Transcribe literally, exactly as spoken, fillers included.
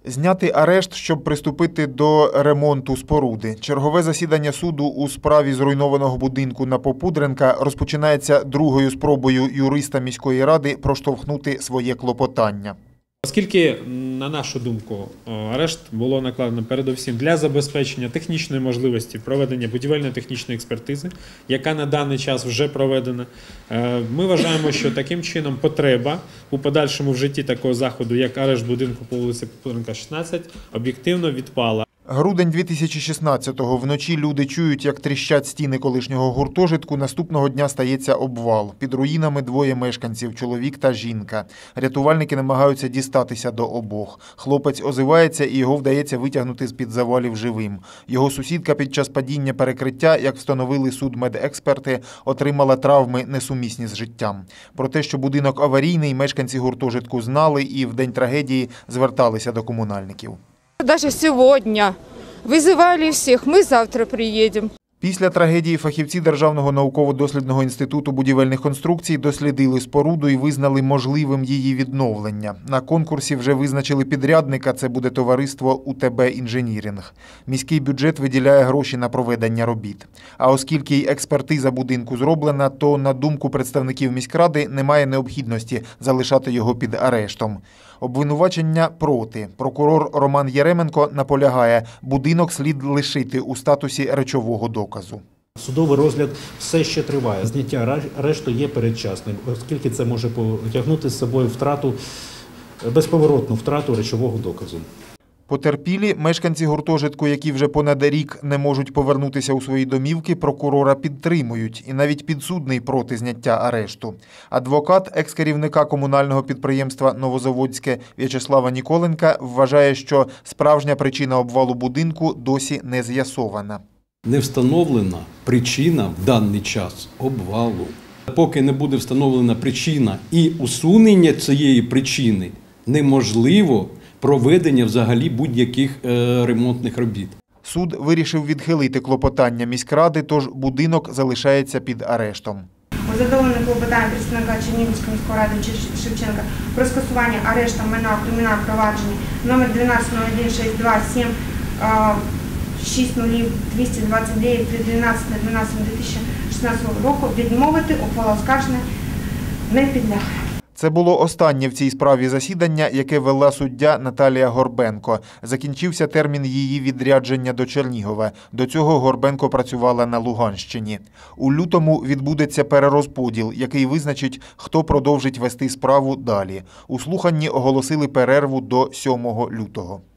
Зняти арешт, щоб приступити до ремонту споруди. Чергове засідання суду у справі зруйнованого будинку на Попудренка розпочинається другою спробою юриста міської ради проштовхнути своє клопотання. Оскільки, на нашу думку, арешт було накладено передусім для забезпечення технічної можливості проведення будівельно-технічної експертизи, яка на даний час вже проведена, ми вважаємо, що таким чином потреба у подальшому в житті такого заходу, як арешт будинку по вулиці Попудренка, шістнадцять, об'єктивно відпала. Грудень дві тисячі шістнадцятого. Вночі люди чують, як тріщать стіни колишнього гуртожитку. Наступного дня стається обвал. Під руїнами двоє мешканців – чоловік та жінка. Рятувальники намагаються дістатися до обох. Хлопець озивається і його вдається витягнути з-під завалів живим. Його сусідка під час падіння перекриття, як встановили судмедексперти, отримала травми, несумісні з життям. Про те, що будинок аварійний, мешканці гуртожитку знали і в день трагедії зверталися до комунальників. Даже сегодня вызывали всех, мы завтра приедем. Після трагедії фахівці Державного науково-дослідного інституту будівельних конструкцій дослідили споруду і визнали можливим її відновлення. На конкурсі вже визначили підрядника, це буде товариство «У Те Бе Інженіринг». Міський бюджет виділяє гроші на проведення робіт. А оскільки й експертиза будинку зроблена, то, на думку представників міськради, немає необхідності залишати його під арештом. Обвинувачення проти. Прокурор Роман Єременко наполягає, будинок слід лишити у статусі речового доказу. Судовий розгляд все ще триває. Зняття арешту є передчасним, оскільки це може потягнути з собою втрату, безповоротну втрату речового доказу. Потерпілі, мешканці гуртожитку, які вже понад рік не можуть повернутися у свої домівки, прокурора підтримують. І навіть підсудний проти зняття арешту. Адвокат екс-керівника комунального підприємства «Новозаводське» В'ячеслава Ніколенка вважає, що справжня причина обвалу будинку досі не з'ясована. Не встановлена причина в даний час обвалу. Поки не буде встановлена причина і усунення цієї причини, неможливо проведення взагалі будь-яких е, ремонтних робіт. Суд вирішив відхилити клопотання міськради, тож будинок залишається під арештом. Задоволене клопотання представника Чернігівської міської ради Шевченка про скасування арешту майна у кримінальному провадженні номер дванадцять нуль один шість два сім шість нуль двісті двадцять дев'ять від дванадцятого дванадцятого дві тисячі шістнадцятого року відмовити, ухвала оскарження не підлягає. Це було останнє в цій справі засідання, яке вела суддя Наталія Горбенко. Закінчився термін її відрядження до Чернігова. До цього Горбенко працювала на Луганщині. У лютому відбудеться перерозподіл, який визначить, хто продовжить вести справу далі. У слуханні оголосили перерву до сьомого лютого.